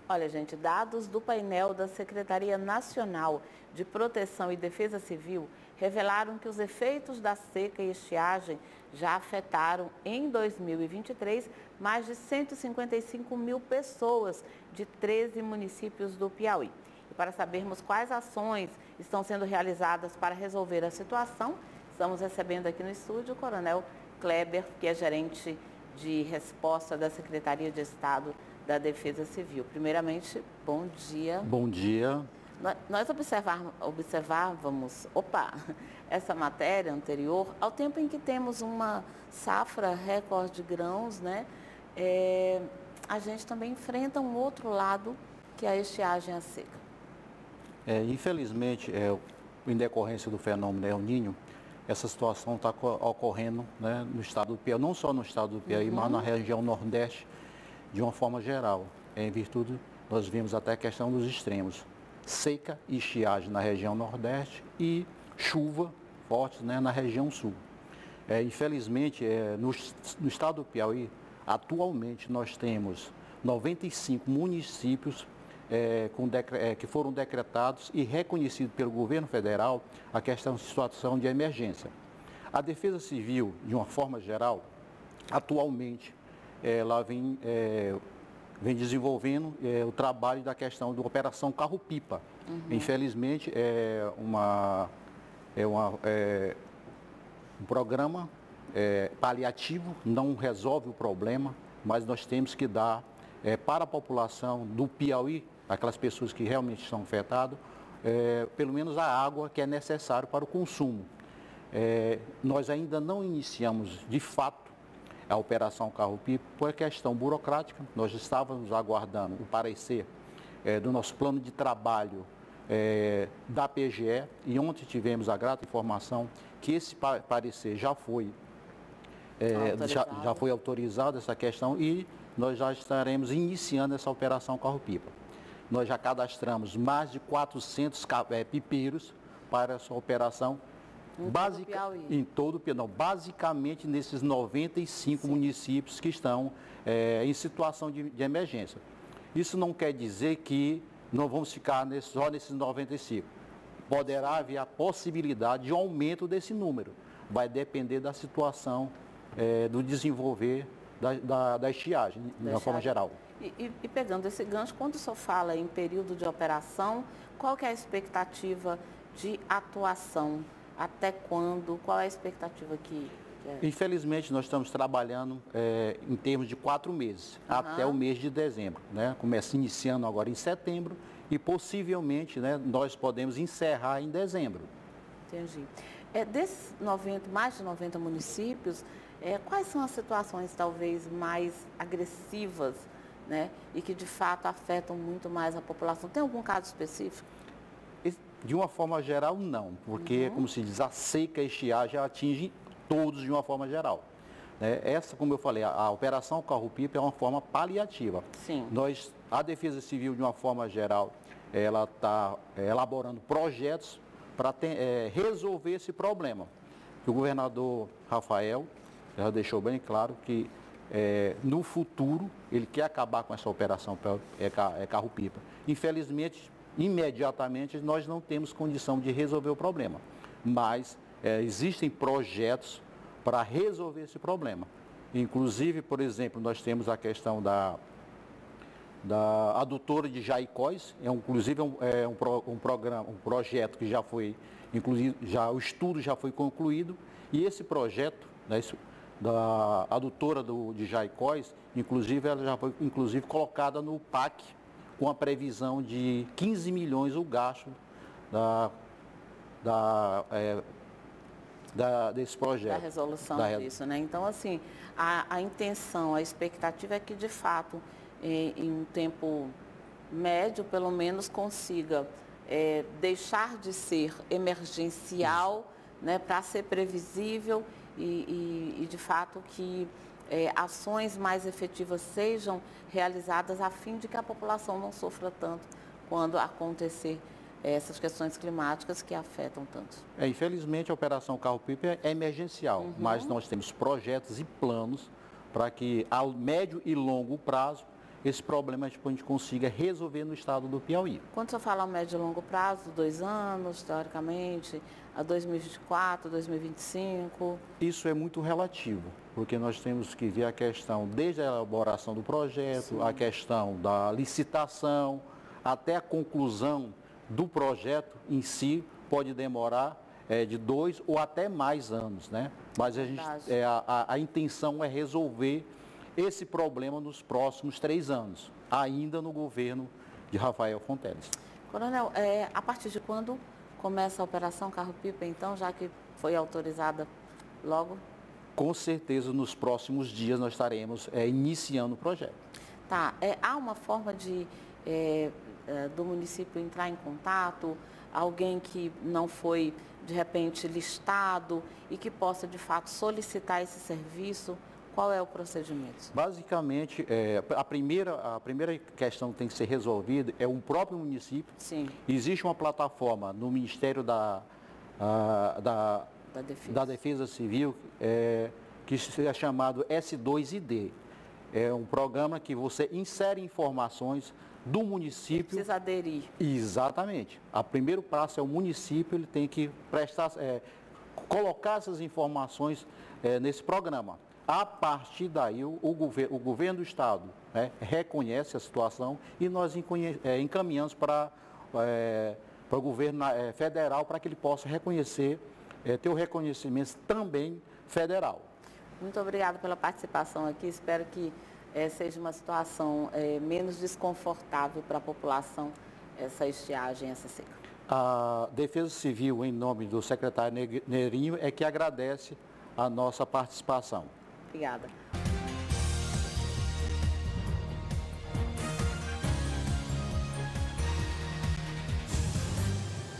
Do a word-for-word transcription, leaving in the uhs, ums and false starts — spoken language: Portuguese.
Olha, gente, dados do painel da Secretaria Nacional de Proteção e Defesa Civil revelaram que os efeitos da seca e estiagem já afetaram em dois mil e vinte e três mais de cento e cinquenta e cinco mil pessoas de treze municípios do Piauí. E para sabermos quais ações estão sendo realizadas para resolver a situação, estamos recebendo aqui no estúdio o Coronel Kleber, que é gerente de resposta da Secretaria de Estado da Defesa Civil. Primeiramente, bom dia. Bom dia. Nós observávamos, opa, essa matéria anterior, ao tempo em que temos uma safra recorde de grãos, né? É, a gente também enfrenta um outro lado, que é a estiagem e a seca. É, infelizmente, é, em decorrência do fenômeno El Niño, essa situação está ocorrendo, né, no estado do Piauí, não só no estado do Piauí, uhum. mas na região Nordeste, de uma forma geral. Em virtude, nós vimos até a questão dos extremos, seca e estiagem na região Nordeste e chuva forte, né, na região Sul. É, infelizmente, é, no, no estado do Piauí, atualmente nós temos noventa e cinco municípios é, com decre, é, que foram decretados e reconhecidos pelo governo federal a questão de situação de emergência. A Defesa Civil, de uma forma geral, atualmente, ela vem, é, vem desenvolvendo é, o trabalho da questão da Operação Carro-Pipa. Uhum. Infelizmente, é, uma, é, uma, é um programa é, paliativo, não resolve o problema, mas nós temos que dar é, para a população do Piauí, aquelas pessoas que realmente estão afetadas, é, pelo menos a água que é necessário para o consumo. É, nós ainda não iniciamos, de fato, a Operação Carro-Pipa por questão burocrática. Nós estávamos aguardando o parecer é, do nosso plano de trabalho é, da P G E e ontem tivemos a grata informação que esse parecer já foi, é, já, já foi autorizado essa questão e nós já estaremos iniciando essa Operação Carro-Pipa. Nós já cadastramos mais de quatrocentos é, pipeiros para essa operação. Em Basic, todo o Piauí. Em todo o Piauí, não, basicamente nesses noventa e cinco Sim. municípios que estão é, em situação de, de emergência. Isso não quer dizer que não vamos ficar nesse, só nesses noventa e cinco. Poderá haver a possibilidade de aumento desse número. Vai depender da situação é, do desenvolver da, da, da estiagem, de uma forma geral. E, e, e pegando esse gancho, quando o senhor fala em período de operação, qual que é a expectativa de atuação? Até quando? Qual é a expectativa que... que é? Infelizmente, nós estamos trabalhando é, em termos de quatro meses, uhum. até o mês de dezembro. Né? Começa iniciando agora em setembro e possivelmente, né, nós podemos encerrar em dezembro. Entendi. É, desses noventa, mais de noventa municípios, é, quais são as situações talvez mais agressivas, né, e que de fato afetam muito mais a população? Tem algum caso específico? De uma forma geral, não, porque, uhum. como se diz, a seca e a estiagem atinge todos de uma forma geral. Né? Essa, como eu falei, a, a Operação Carro-Pipa é uma forma paliativa. Sim. Nós, a Defesa Civil, de uma forma geral, ela está é, elaborando projetos para é, resolver esse problema. O governador Rafael já deixou bem claro que é, no futuro ele quer acabar com essa operação é, é Carro-Pipa. Infelizmente, imediatamente nós não temos condição de resolver o problema, mas é, existem projetos para resolver esse problema. Inclusive, por exemplo, nós temos a questão da, da adutora de Jaicós, é um, inclusive um, é um, pro, um programa, um projeto que já foi, inclusive, já, o estudo já foi concluído, e esse projeto, né, da adutora do, de Jaicós, inclusive ela já foi inclusive colocada no P A C, com a previsão de quinze milhões o gasto da, da, é, da, desse projeto. Da resolução da... disso, né? Então, assim, a, a intenção, a expectativa é que, de fato, em, em um tempo médio, pelo menos, consiga é, deixar de ser emergencial, né, para ser previsível e, e, e, de fato, que É, ações mais efetivas sejam realizadas a fim de que a população não sofra tanto quando acontecer é, essas questões climáticas que afetam tanto. É, infelizmente, a Operação Carro-Pipa é emergencial, uhum. mas nós temos projetos e planos para que, ao médio e longo prazo, esse problema tipo, a gente consiga resolver no estado do Piauí. Quando você fala a médio e longo prazo, dois anos, teoricamente, a dois mil e vinte e quatro, dois mil e vinte e cinco? Isso é muito relativo, porque nós temos que ver a questão desde a elaboração do projeto, Sim. a questão da licitação, até a conclusão do projeto em si, pode demorar é, de dois ou até mais anos, né? Mas a, gente, é, a, a intenção é resolver esse problema nos próximos três anos, ainda no governo de Rafael Fonteles. Coronel, é, a partir de quando começa a Operação Carro-Pipa, então, já que foi autorizada logo? Com certeza, nos próximos dias nós estaremos é, iniciando o projeto. Tá, é, há uma forma de, é, é, do município entrar em contato, alguém que não foi, de repente, listado e que possa, de fato, solicitar esse serviço? Qual é o procedimento? Basicamente, é, a, primeira, a primeira questão que tem que ser resolvida é o próprio município. Sim. Existe uma plataforma no Ministério da, a, da, da, Defesa. da Defesa Civil é, que é chamado S dois I D. É um programa que você insere informações do município. Precisa aderir. Exatamente. O primeiro passo é o município, ele tem que prestar, é, colocar essas informações é, nesse programa. A partir daí, o, o, governo, o governo do Estado né, reconhece a situação e nós é, encaminhamos para é, o governo é, federal para que ele possa reconhecer, é, ter o reconhecimento também federal. Muito obrigada pela participação aqui. Espero que é, seja uma situação é, menos desconfortável para a população, essa estiagem, essa seca. A Defesa Civil, em nome do secretário Neirinho, é que agradece a nossa participação. Obrigada.